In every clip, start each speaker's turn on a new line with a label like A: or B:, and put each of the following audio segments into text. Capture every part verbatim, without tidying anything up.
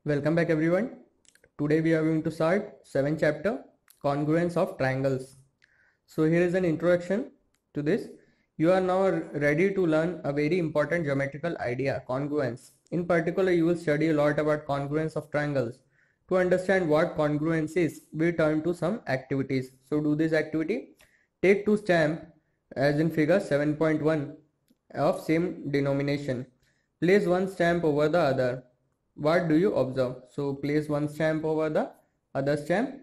A: Welcome back everyone. Today we are going to start seventh chapter, congruence of triangles. So here is an introduction to this. You are now ready to learn a very important geometrical idea, congruence. In particular, you will study a lot about congruence of triangles. To understand what congruence is, we turn to some activities. So do this activity. Take two stamps as in figure seven point one of same denomination. Place one stamp over the other. What do you observe? So place one stamp over the other stamp.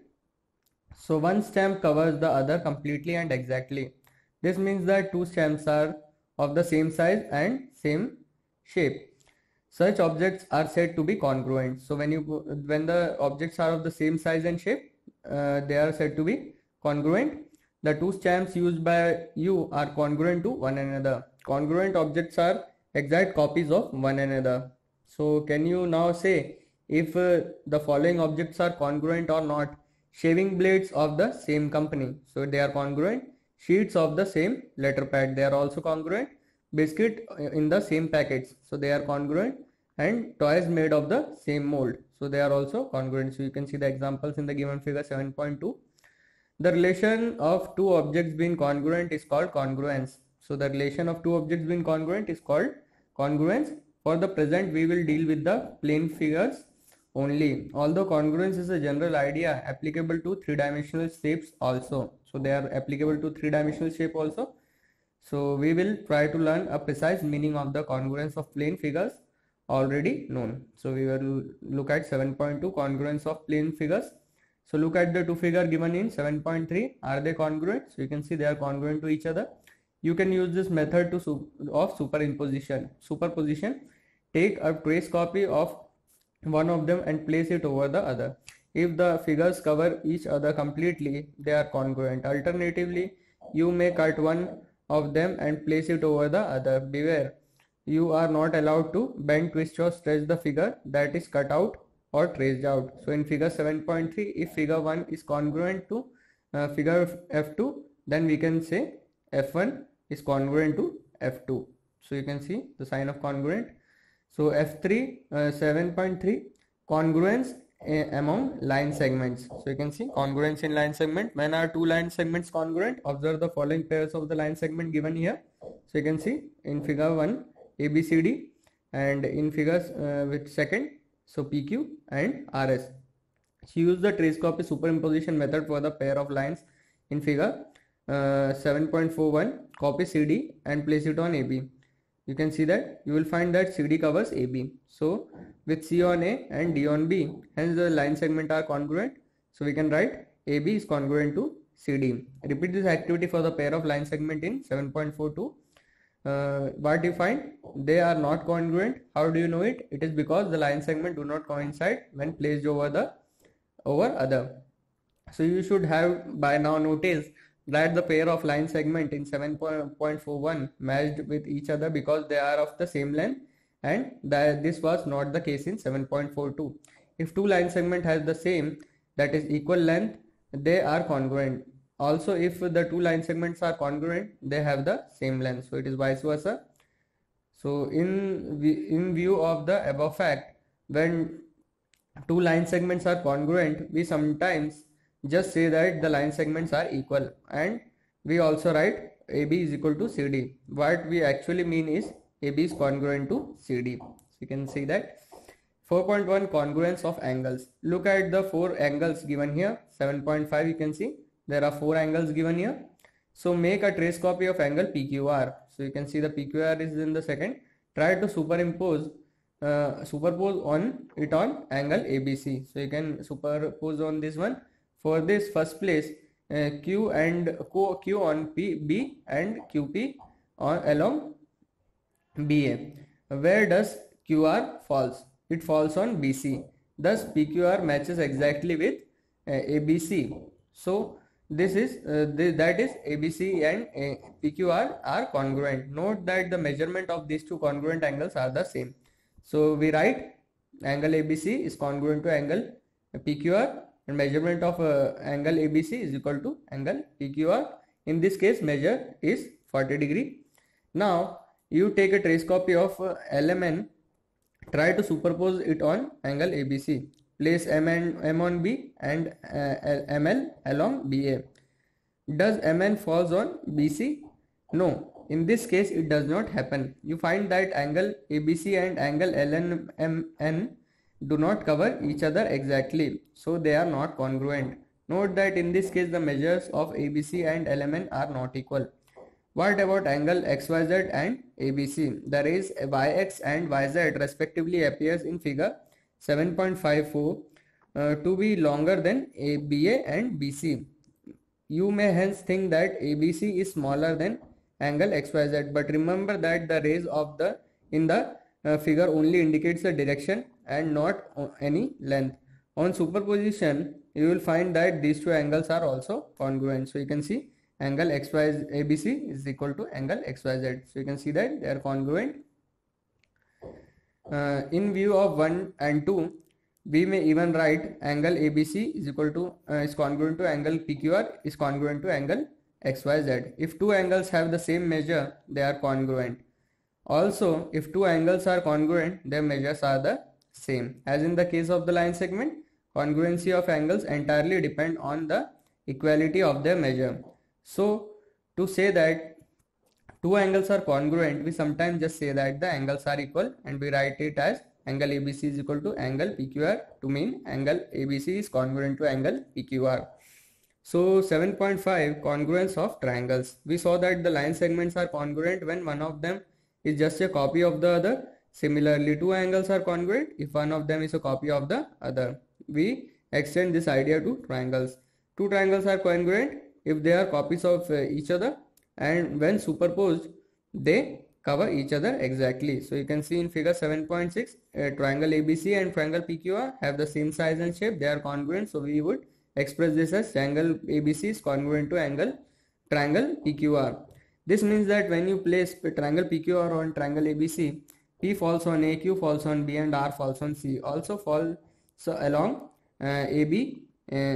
A: So one stamp covers the other completely and exactly. This means that two stamps are of the same size and same shape. Such objects are said to be congruent. So when you when the objects are of the same size and shape, uh, they are said to be congruent. The two stamps used by you are congruent to one another. Congruent objects are exact copies of one another. So can you now say if uh, the following objects are congruent or not? Shaving blades of the same company, so they are congruent. Sheets of the same letter pad, they are also congruent. Biscuit in the same packets, so they are congruent. And toys made of the same mold, so they are also congruent. So you can see the examples in the given figure seven point two. The relation of two objects being congruent is called congruence. So the relation of two objects being congruent is called congruence. For the present, we will deal with the plane figures only. Although congruence is a general idea applicable to three-dimensional shapes also. So they are applicable to three-dimensional shape also. So we will try to learn a precise meaning of the congruence of plane figures already known. So we will look at seven point two, congruence of plane figures. So look at the two figure given in seven point three. Are they congruent? So you can see they are congruent to each other. You can use this method to of superimposition. Superposition. Take a trace copy of one of them and place it over the other. If the figures cover each other completely, they are congruent. Alternatively, you may cut one of them and place it over the other. Beware, you are not allowed to bend, twist or stretch the figure that is cut out or traced out. So in figure seven point three, if figure one is congruent to uh, figure F two, then we can say F one is congruent to F two. So you can see the sign of congruent. So F three, uh, seven point three, congruence uh, among line segments. So you can see congruence in line segment. When are two line segments congruent? Observe the following pairs of the line segment given here. So you can see in figure one, A B C D, and in figures uh, with second, so P Q and R S. So use the trace copy superimposition method for the pair of lines in figure uh, seven point four one. Copy C D and place it on A B. You can see that you will find that C D covers A B. So with C on A and D on B, hence the line segment are congruent. So we can write A B is congruent to C D. Repeat this activity for the pair of line segment in seven point four two. Uh, what do you find? They are not congruent. How do you know it? It is because the line segment do not coincide when placed over the over other. So you should have by now noticed that the pair of line segment in seven point four one matched with each other because they are of the same length, and that this was not the case in seven point four two. If two line segment has the same, that is equal length, they are congruent. Also, if the two line segments are congruent, they have the same length, so it is vice versa. So in in view of the above fact, when two line segments are congruent, we sometimes just say that the line segments are equal, and we also write A B is equal to C D. What we actually mean is A B is congruent to C D. So you can see that. four point one, congruence of angles. Look at the four angles given here. seven point five, you can see there are four angles given here. So make a trace copy of angle P Q R. So you can see the P Q R is in the second. Try to superimpose uh, superpose on it on angle A B C. So you can superpose on this one. For this, first place uh, Q and Q on P B and Q P on along B A. Where does Q R falls? It falls on B C. Thus P Q R matches exactly with uh, A B C. So this is uh, this, that is A B C and uh, P Q R are congruent. Note that the measurement of these two congruent angles are the same. So we write angle A B C is congruent to angle P Q R, and measurement of uh, angle A B C is equal to angle P Q R. In this case, measure is forty degree. Now you take a trace copy of uh, L M N Try to superpose it on angle A B C. Place M and M on B and uh, M L along B A. Does M N falls on B C? No. In this case, it does not happen. You find that angle A B C and angle L N M N do not cover each other exactly, so they are not congruent. Note that in this case, the measures of A B C and L M N are not equal. What about angle X Y Z and A B C? The rays Y X and Y Z respectively appears in figure seven point five four uh, to be longer than A B A and B C. You may hence think that A B C is smaller than angle X Y Z, but remember that the rays of the in the uh, figure only indicates the direction and not any length. On superposition, you will find that these two angles are also congruent. So you can see angle X Y Z A B C is equal to angle X Y Z. So you can see that they are congruent. Uh, in view of one and two, we may even write angle A B C is equal to uh, is congruent to angle P Q R is congruent to angle X Y Z. If two angles have the same measure, they are congruent. Also, if two angles are congruent, their measures are the same. As in the case of the line segment, congruency of angles entirely depend on the equality of their measure. So, to say that two angles are congruent, we sometimes just say that the angles are equal and we write it as angle A B C is equal to angle P Q R to mean angle A B C is congruent to angle P Q R. So seven point five, congruence of triangles. We saw that the line segments are congruent when one of them is just a copy of the other. Similarly, two angles are congruent if one of them is a copy of the other. We extend this idea to triangles. Two triangles are congruent if they are copies of uh, each other, and when superposed they cover each other exactly. So you can see in figure seven point six, uh, triangle A B C and triangle P Q R have the same size and shape. They are congruent, so we would express this as triangle A B C is congruent to angle triangle P Q R. This means that when you place triangle P Q R on triangle A B C, P falls on A, Q falls on B, and R falls on C. Also falls so along uh, A B, uh,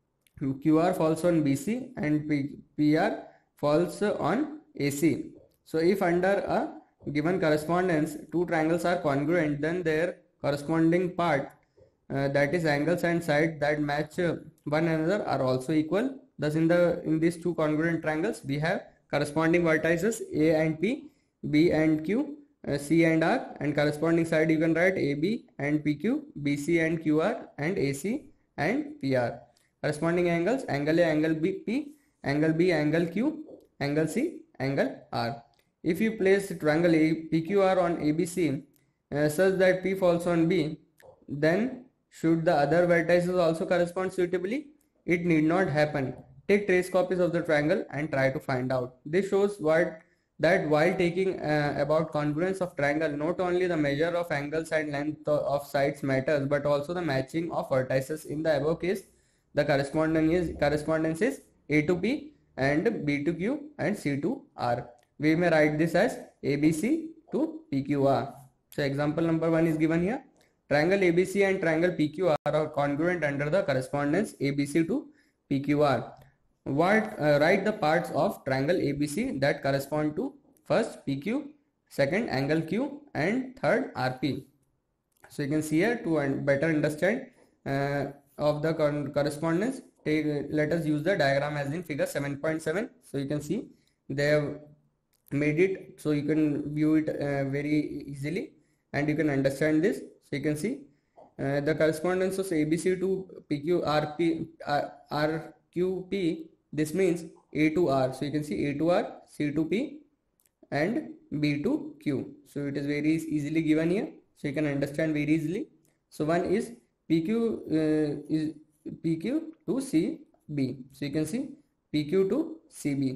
A: Q R falls on B C, and P, PR falls on A C. So if under a given correspondence two triangles are congruent, then their corresponding part, uh, that is angles and sides that match uh, one another, are also equal. Thus in the in these two congruent triangles we have corresponding vertices A and P, B and Q, uh, C and R, and corresponding side you can write A B and P Q, B C and Q R, and A C and P R. Corresponding angles, angle A, angle B, P, angle B, angle Q, angle C, angle R. If you place triangle A, P Q R on A B C uh, such that P falls on B, then should the other vertices also correspond suitably? It need not happen. Take trace copies of the triangle and try to find out. This shows what that while taking uh, about congruence of triangle, not only the measure of angles and length of sides matters, but also the matching of vertices. In the above case, the correspondence is correspondence is A to P and B to Q and C to R. We may write this as A B C to P Q R. So example number one is given here. Triangle A B C and triangle P Q R are congruent under the correspondence A B C to P Q R. What uh, write the parts of triangle A B C that correspond to first P Q, second angle Q, and third R P. So you can see here to better understand uh, of the correspondence, take, let us use the diagram as in figure seven point seven. So you can see they have made it so you can view it uh, very easily and you can understand this. So you can see uh, the correspondence of A B C to P Q R P R, R Q P. This means A to R. So you can see A to R, C to P, and B to Q. So it is very easily given here. So you can understand very easily. So one is P Q uh, is P Q to C B. So you can see P Q to C B,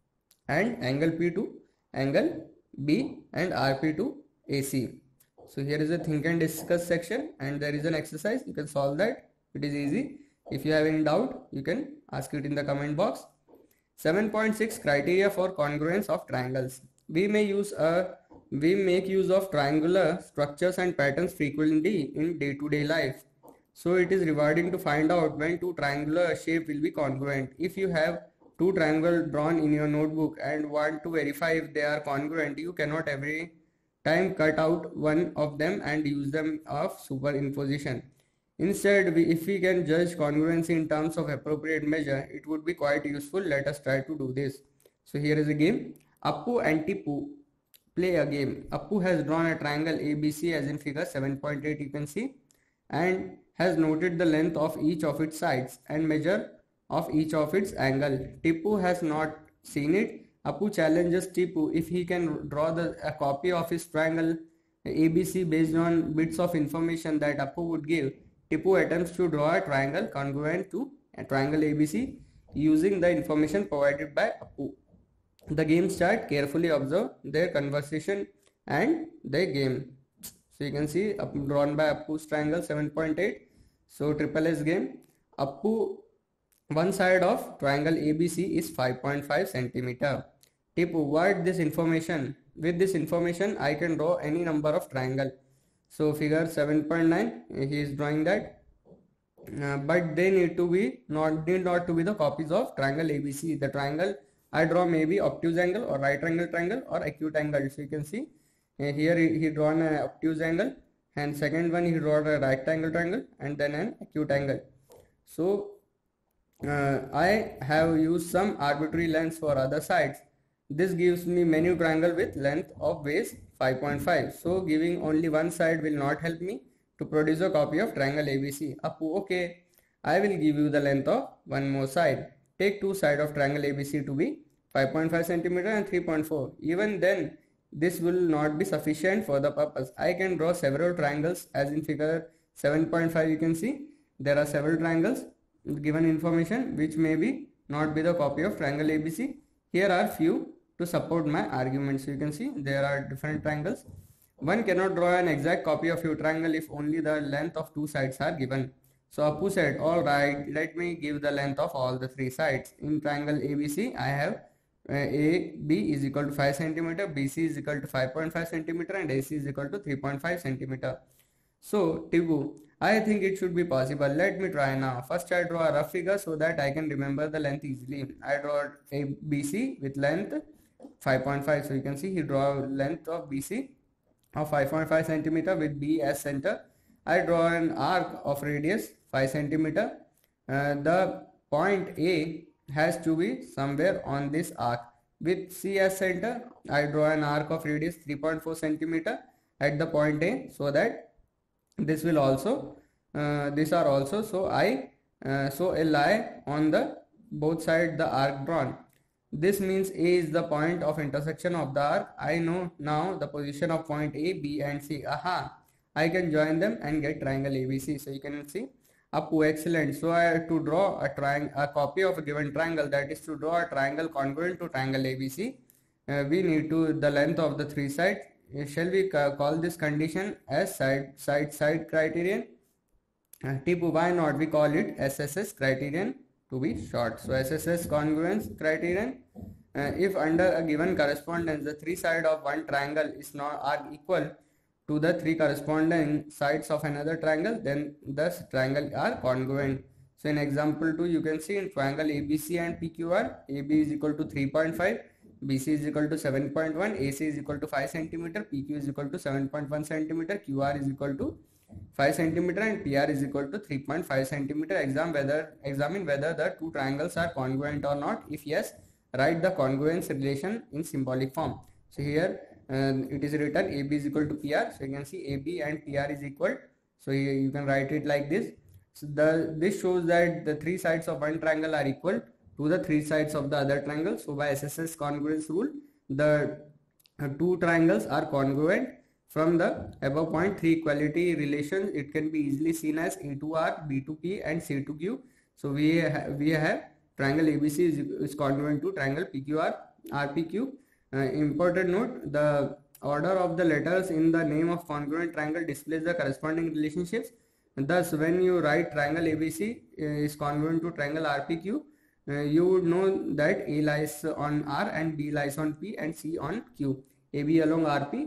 A: and angle P to angle B, and R P to A C. So here is a think and discuss section, and there is an exercise. You can solve that. It is easy. If you have any doubt, you can ask it in the comment box. seven point six, criteria for congruence of triangles. We may use a we make use of triangular structures and patterns frequently in day-to-day life. So it is rewarding to find out when two triangular shape will be congruent. If you have two triangles drawn in your notebook and want to verify if they are congruent, you cannot every time cut out one of them and use them of superimposition. Instead, we, if we can judge congruency in terms of appropriate measure, it would be quite useful. Let us try to do this. So here is a game. Appu and Tipu play a game. Appu has drawn a triangle A B C as in figure seven point eight you can see, and has noted the length of each of its sides and measure of each of its angle. Tipu has not seen it. Appu challenges Tipu if he can draw the, a copy of his triangle A B C based on bits of information that Appu would give. Tipu attempts to draw a triangle congruent to a triangle A B C using the information provided by Appu. The game start. Carefully observe their conversation and their game. So you can see drawn by Appu's triangle seven point eight. So triple S game. Appu, one side of triangle A B C is five point five centimeter. Tipu, what this information? With this information, I can draw any number of triangle. So figure seven point nine, he is drawing that. Uh, but they need to be not need not to be the copies of triangle A B C. The triangle I draw may be obtuse angle or right angle triangle or acute angle. So you can see uh, here he, he drawn an obtuse angle, and second one he drawn a right angle triangle, and then an acute angle. So uh, I have used some arbitrary lengths for other sides. This gives me menu triangle with length of base five point five. So giving only one side will not help me to produce a copy of triangle A B C. Appu, okay, I will give you the length of one more side. Take two sides of triangle A B C to be five point five centimeter and three point four. Even then, this will not be sufficient for the purpose. I can draw several triangles as in figure seven point five you can see. There are several triangles given information which may be not be the copy of triangle A B C. Here are few to support my argument. So you can see there are different triangles. One cannot draw an exact copy of your triangle if only the length of two sides are given. So Appu said, alright, let me give the length of all the three sides. In triangle A B C, I have uh, A B is equal to five centimeter, B C is equal to five point five centimeter, and A C is equal to three point five centimeter. So Tipu, I think it should be possible. Let me try now. First I draw a rough figure so that I can remember the length easily. I draw A B C with length five point five. So you can see he draw length of B C of five point five centimeter with B as center. I draw an arc of radius five centimeter. Uh, the point A has to be somewhere on this arc. With C as center, I draw an arc of radius three point four centimeter at the point A, so that this will also uh, these are also so I uh, so a lie on the both sides the arc drawn. This means A is the point of intersection of the arc. I know now the position of point A, B and C. Aha, I can join them and get triangle A B C. So you can see Appu, excellent. So I have to draw a triangle, a copy of a given triangle, that is to draw a triangle congruent to triangle A B C. Uh, we need to the length of the three sides. Uh, shall we call this condition as side side side criterion? Uh, Tipu, why not? We call it S S S criterion to be short. So S S S congruence criterion. Uh, if under a given correspondence the three sides of one triangle is not are equal to the three corresponding sides of another triangle, then the triangle are congruent. So in example two, you can see in triangle A B C and P Q R, A B is equal to three point five, B C is equal to seven point one, A C is equal to five centimeter, P Q is equal to seven point one centimeter, Q R is equal to five centimeter, and P R is equal to three point five centimeter. Exam whether examine whether the two triangles are congruent or not. If yes, write the congruence relation in symbolic form. So here uh, it is written A B is equal to P R. So you can see A B and P R is equal. So you, you can write it like this. So the this shows that the three sides of one triangle are equal to the three sides of the other triangle. So by S S S congruence rule, the uh, two triangles are congruent. From the above point three equality relation, it can be easily seen as A to R, B to P and C to Q. So we ha we have triangle A B C is, is congruent to triangle P Q R, R P Q. Uh, important note, the order of the letters in the name of congruent triangle displays the corresponding relationships. Thus, when you write triangle A B C uh, is congruent to triangle R P Q, uh, you would know that A lies on R and B lies on P and C on Q. A B along R P,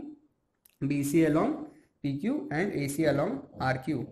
A: B C along P Q and A C along R Q.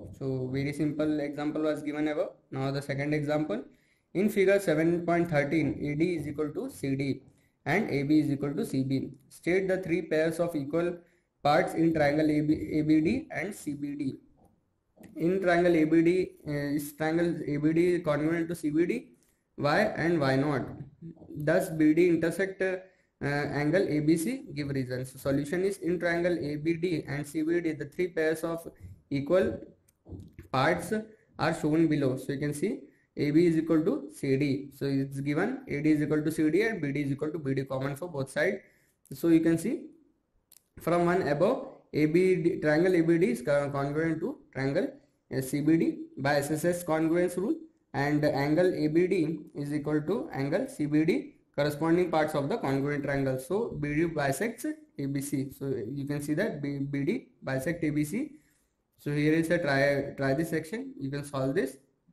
A: So very simple example was given above. Now the second example. In figure seven point thirteen, A D is equal to C D. and A B is equal to C B. State the three pairs of equal parts in triangle A B D and C B D. In triangle A B D, uh, is triangle A B D congruent to C B D? Why and why not? Does B D intersect uh, uh, angle A B C? Give reasons. So solution is, in triangle A B D and C B D, the three pairs of equal parts are shown below. So you can see A B is equal to C D. So it's given A D is equal to C D and B D is equal to B D, common for both sides. So you can see from one above, A B D, triangle A B D is congruent to triangle C B D by S S S congruence rule, and angle A B D is equal to angle C B D, corresponding parts of the congruent triangle. So B D bisects A B C. So you can see that B, BD bisect A B C. So here is a try try this section. You can solve this.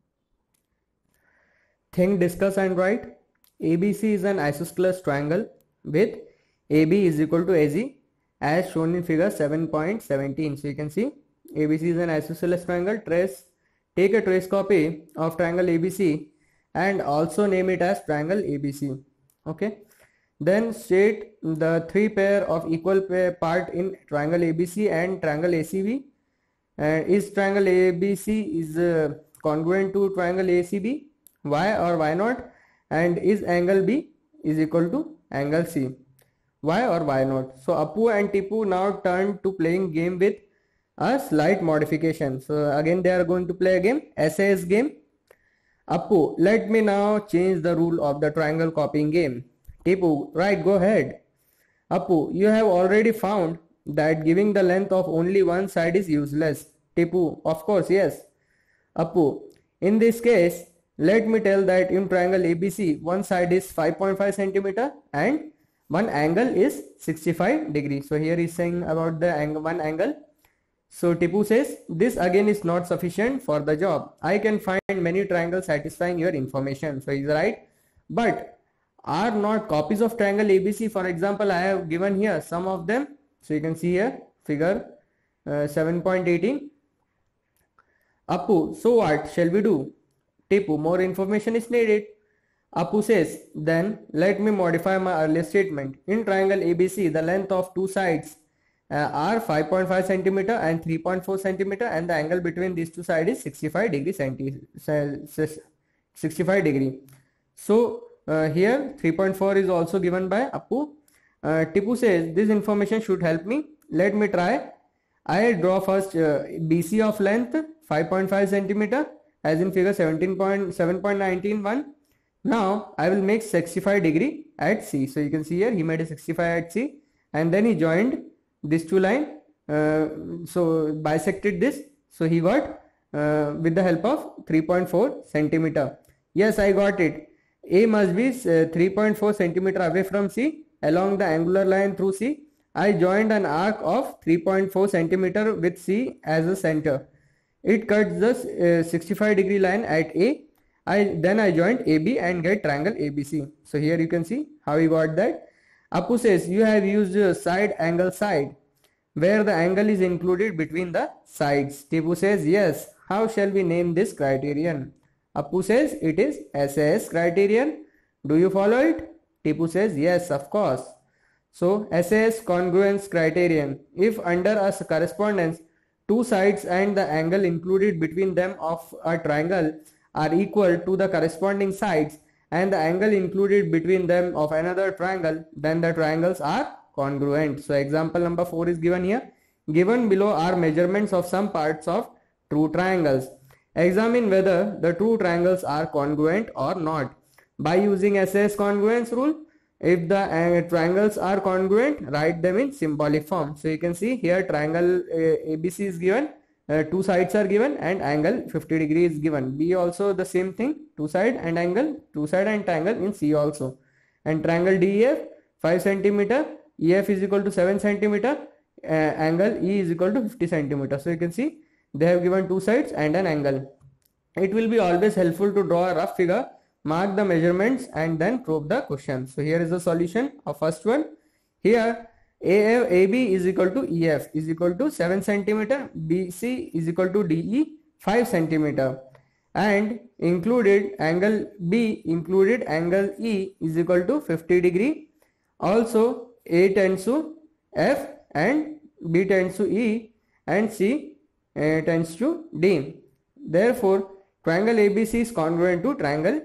A: Think, discuss and write. A B C is an isosceles triangle with A B is equal to A Z as shown in figure seven point one seven. So you can see A B C is an isosceles triangle. Trace, take a trace copy of triangle A B C and also name it as triangle A B C. Okay. Then state the three pair of equal pair part in triangle A B C and triangle A C B. Uh, is triangle A B C is uh, congruent to triangle A C B? Why or why not? And is angle B is equal to angle C? Why or why not? So Appu and Tipu now turn to playing game with a slight modification. So again they are going to play a game, S A S game. Appu, let me now change the rule of the triangle copying game. Tipu, right, go ahead. Appu, you have already found that giving the length of only one side is useless. Tipu, of course, yes. Appu, in this case, let me tell that in triangle A B C, one side is five point five centimeter and one angle is sixty-five degrees. So here he is saying about the angle, one angle. So Tipu says, this again is not sufficient for the job. I can find many triangles satisfying your information. So he is right. But are not copies of triangle A B C, for example, I have given here some of them. So you can see here figure uh, seven point one eight. Appu, so what shall we do? Tipu, more information is needed. Appu says, then let me modify my earlier statement. In triangle A B C, the length of two sides uh, are five point five centimeter and three point four centimeter, and the angle between these two sides is sixty-five degree centi sixty-five degree. So uh, here three point four is also given by Appu. Uh, Tipu says, this information should help me. Let me try. I draw first uh, B C of length five point five centimeter as in figure seventeen point seven point one nine. Now I will make sixty-five degree at C. So you can see here he made a sixty-five at C, and then he joined these two lines. Uh, so bisected this. So he got uh, with the help of three point four centimeter. Yes, I got it. A must be uh, three point four centimeter away from C. Along the angular line through C, I joined an arc of three point four centimeter with C as a center. It cuts the uh, sixty-five degree line at A. I then I joined A B and get triangle A B C. So here you can see how we got that. Appu says, you have used uh, side angle side where the angle is included between the sides. Tipu says, yes. How shall we name this criterion? Appu says, it is S A S criterion. Do you follow it? Tipu says, yes, of course. So S A S congruence criterion. If under a correspondence, two sides and the angle included between them of a triangle are equal to the corresponding sides and the angle included between them of another triangle, then the triangles are congruent. So example number four is given here. Given below are measurements of some parts of true triangles. Examine whether the true triangles are congruent or not. By using S A S congruence rule, if the uh, triangles are congruent, write them in symbolic form. So you can see here triangle uh, A B C is given, uh, two sides are given and angle fifty degree is given. B also the same thing, two side and angle, two side and triangle in C also. And triangle D E F five centimeter, E F is equal to seven centimeter, uh, angle E is equal to fifty centimeter. So you can see they have given two sides and an angle. It will be always helpful to draw a rough figure, mark the measurements and then prove the question. So here is the solution of first one. Here A B is equal to E F is equal to seven centimeter, B C is equal to D E five centimeter, and included angle B included angle E is equal to fifty degree, Also A tends to F and B tends to E and C uh, tends to D. Therefore, triangle A B C is congruent to triangle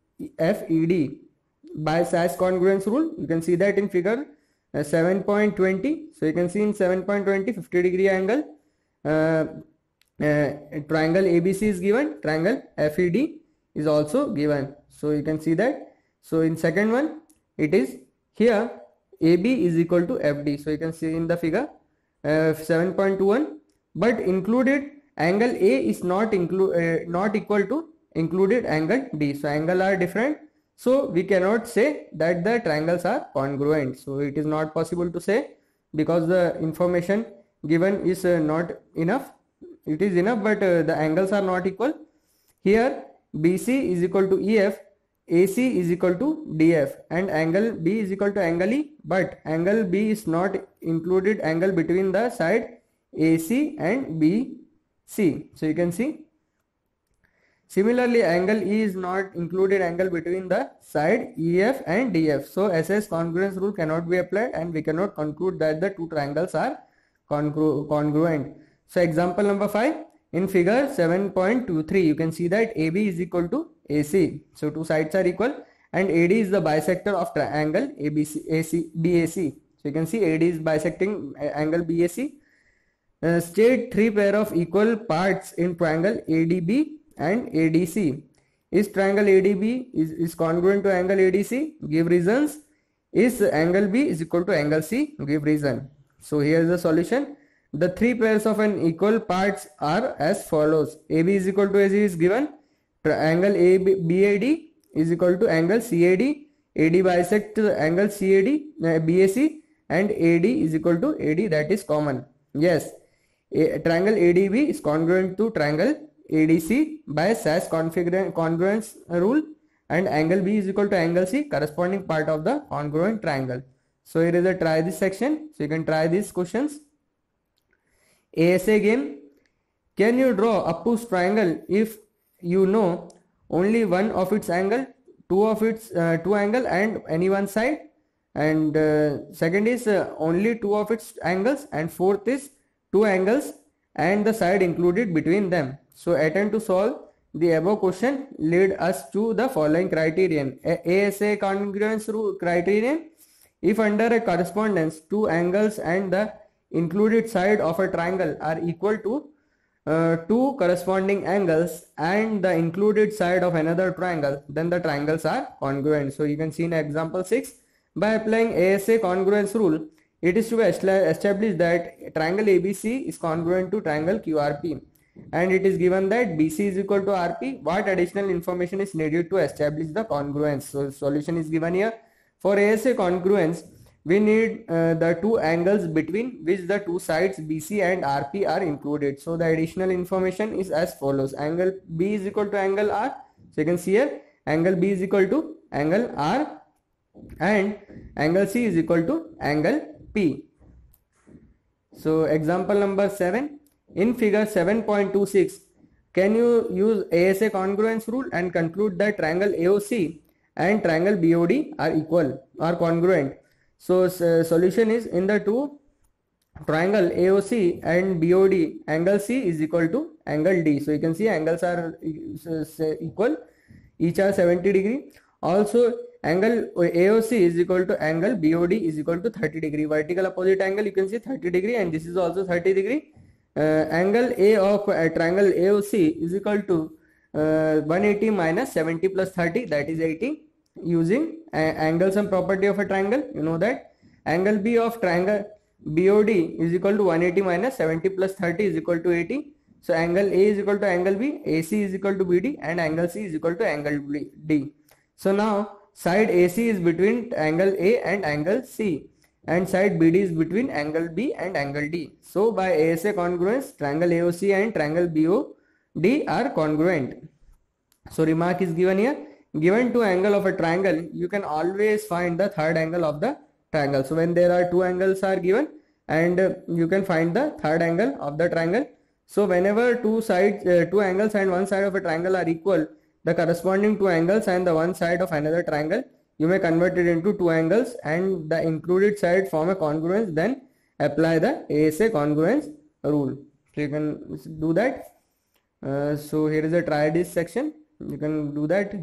A: F E D. By Sachs congruence rule, you can see that in figure uh, seven point two zero. So you can see in seven point two zero, fifty degree angle, uh, uh, triangle A B C is given, triangle F E D is also given. So you can see that. So in second one, it is here A B is equal to F D. So you can see in the figure uh, seven point two one, but included angle A is not include uh, not equal to included angle D. So angle are different. So we cannot say that the triangles are congruent. So it is not possible to say because the information given is uh, not enough. It is enough, but uh, the angles are not equal. Here B C is equal to E F, A C is equal to D F, and angle B is equal to angle E, but angle B is not included angle between the side A C and B C. So you can see. Similarly, angle E is not included angle between the side E F and D F. So S S congruence rule cannot be applied and we cannot conclude that the two triangles are congru congruent. So example number five, in figure seven point two three, you can see that A B is equal to A C. So two sides are equal and A D is the bisector of triangle A B C, A C, B A C. So you can see A D is bisecting angle B A C. Uh, state three pair of equal parts in triangle A D B and A D C. Is triangle A D B is, is congruent to angle A D C? Give reasons. Is angle B is equal to angle C? Give reason. So here is the solution. The three pairs of an equal parts are as follows. A B is equal to A C is given. Triangle A B A D is equal to angle C A D. A D bisect angle C A D, uh, B A C, and A D is equal to A D, that is common. Yes, a, triangle A D B is congruent to triangle A D C by Sachs congruence rule, and angle B is equal to angle C, corresponding part of the congruent triangle. So here is a try this section. So you can try these questions. A S A game. Can you draw Appu's triangle if you know only one of its angle, two of its uh, two angle and any one side, and uh, second is uh, only two of its angles, and fourth is two angles and the side included between them. So attempt to solve the above question lead us to the following criterion. A S A congruence criterion. If under a correspondence two angles and the included side of a triangle are equal to uh, two corresponding angles and the included side of another triangle, then the triangles are congruent. So you can see in example six, by applying A S A congruence rule, it is to be established that triangle A B C is congruent to triangle Q R P, and it is given that B C is equal to R P. What additional information is needed to establish the congruence? So solution is given here. For A S A congruence, we need uh, the two angles between which the two sides B C and R P are included. So the additional information is as follows. Angle B is equal to angle R. So you can see here angle B is equal to angle R and angle C is equal to angle P. So example number seven. In figure seven point two six, can you use A S A congruence rule and conclude that triangle A O C and triangle B O D are equal or congruent? So uh, solution is, in the two triangle A O C and B O D, angle C is equal to angle D. So you can see angles are uh, equal, each are seventy degree. Also angle A O C is equal to angle B O D is equal to thirty degree. Vertical opposite angle, you can see thirty degree, and this is also thirty degree. Uh, angle A of uh, triangle A O C is equal to uh, one hundred eighty minus seventy plus thirty, that is eighty. Using uh, angle sum property of a triangle, you know that angle B of triangle B O D is equal to one hundred eighty minus seventy plus thirty is equal to eighty. So angle A is equal to angle B, A C is equal to B D, and angle C is equal to angle D. So now side A C is between angle A and angle C, and side B D is between angle B and angle D. So by A S A congruence, triangle A O C and triangle B O D are congruent. So remark is given here. Given two angle of a triangle, you can always find the third angle of the triangle. So when there are two angles are given, and uh, you can find the third angle of the triangle. So whenever two sides, uh, two angles and one side of a triangle are equal, the corresponding two angles and the one side of another triangle you may convert it into two angles and the included side form a congruence, then apply the A S A congruence rule. So you can do that. Uh, so here is a try this section. You can do that.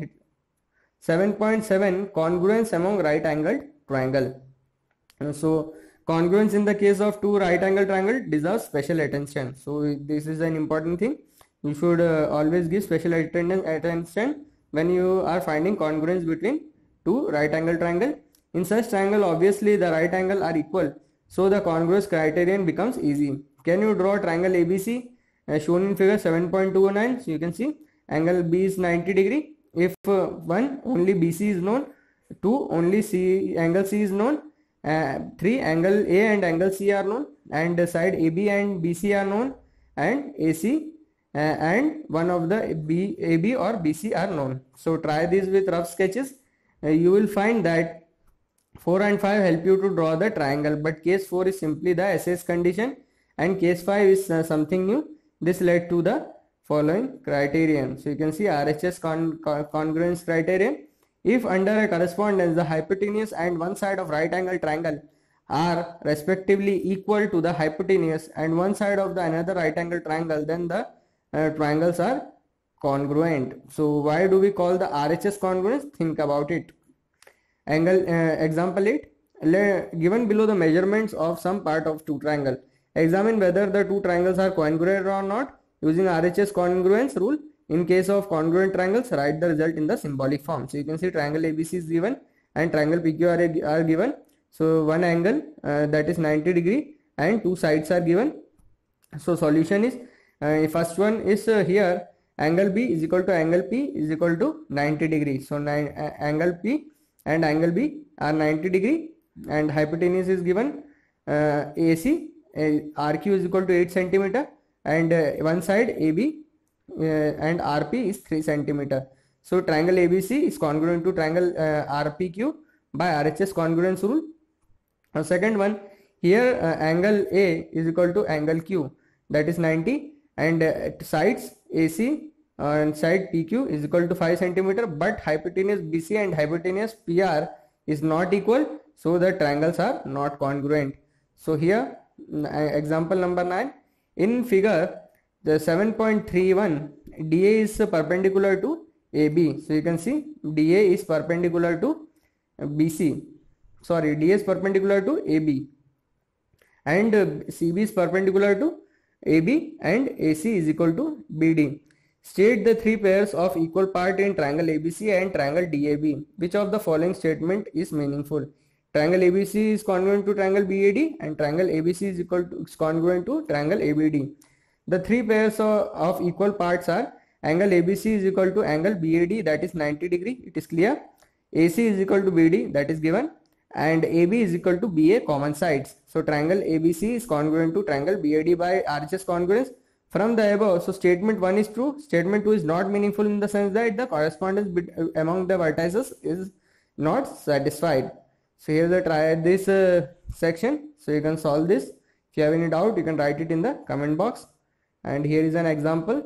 A: seven point seven congruence among right angled triangle. Uh, so congruence in the case of two right angle triangle deserves special attention. So this is an important thing. You should uh, always give special attention when you are finding congruence between two right angle triangle. In such triangle, obviously the right angle are equal, so the congruence criterion becomes easy. Can you draw triangle A B C as shown in figure seven point two nine? So you can see angle B is ninety degree. If uh, one, only B C is known, two, only C angle C is known, uh, three, angle A and angle C are known, and the side A B and B C are known, and A C uh, and one of the B, A B or B C are known. So try this with rough sketches. Uh, you will find that four and five help you to draw the triangle, but case four is simply the S S condition and case five is uh, something new. This led to the following criterion. So you can see R H S con con congruence criterion. If under a correspondence the hypotenuse and one side of right angle triangle are respectively equal to the hypotenuse and one side of the another right angle triangle, then the uh, triangles are congruent. So why do we call the R H S congruence? Think about it. Angle uh, example eight, given below the measurements of some part of two triangle. Examine whether the two triangles are congruent or not using R H S congruence rule. In case of congruent triangles, write the result in the symbolic form. So you can see triangle A B C is given and triangle P Q R are given. So one angle uh, that is ninety degree and two sides are given. So solution is uh, first one is uh, here angle B is equal to angle P is equal to ninety degree. So nine, uh, angle P and angle B are ninety degree and hypotenuse is given uh, A C, uh, R Q is equal to eight centimeter and uh, one side A B uh, and R P is three centimeter. So triangle A B C is congruent to triangle uh, R P Q by R H S congruence rule. Uh, second one, here uh, angle A is equal to angle Q, that is ninety, and uh, sides A C and side P Q is equal to five centimeter, but hypotenuse B C and hypotenuse P R is not equal, so the triangles are not congruent. So here example number nine, in figure the seven point three one, D A is perpendicular to A B. So you can see D A is perpendicular to B C, sorry D A is perpendicular to A B and uh, C B is perpendicular to A B and A C is equal to B D. State the three pairs of equal part in triangle A B C and triangle D A B. Which of the following statement is meaningful? Triangle A B C is congruent to triangle B A D and triangle A B C is equal to is congruent to triangle A B D. The three pairs of, of equal parts are angle A B C is equal to angle B A D, that is ninety degree, it is clear. A C is equal to B D, that is given, and A B is equal to B A, common sides. So triangle A B C is congruent to triangle B A D by R H S congruence. From the above, so statement one is true, statement two is not meaningful in the sense that the correspondence among the vertices is not satisfied. So here the try this uh, section, so you can solve this. If you have any doubt, you can write it in the comment box. And here is an example.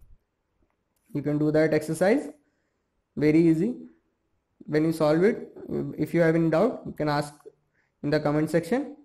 A: You can do that exercise, very easy. When you solve it, if you have any doubt, you can ask in the comment section.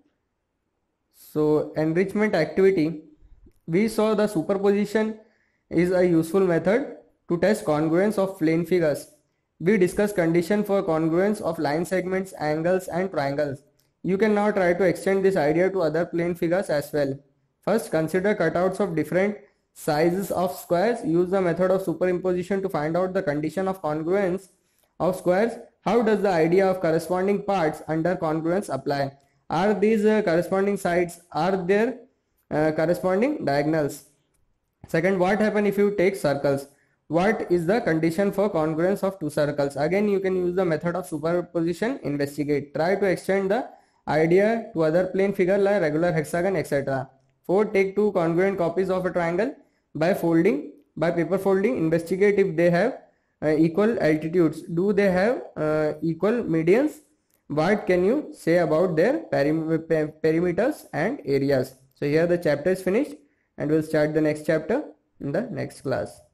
A: So enrichment activity, we saw the superposition is a useful method to test congruence of plane figures. We discussed condition for congruence of line segments, angles and triangles. You can now try to extend this idea to other plane figures as well. First, consider cutouts of different sizes of squares. Use the method of superimposition to find out the condition of congruence of squares. How does the idea of corresponding parts under congruence apply? Are these uh, corresponding sides? Are there uh, corresponding diagonals? Second, what happens if you take circles? What is the condition for congruence of two circles? Again, you can use the method of superposition. Investigate. Try to extend the idea to other plane figure like regular hexagon, et cetera. Four, take two congruent copies of a triangle by folding, by paper folding. Investigate if they have uh, equal altitudes. Do they have uh, equal medians? What can you say about their perim perimeters and areas? So here the chapter is finished and we'll start the next chapter in the next class.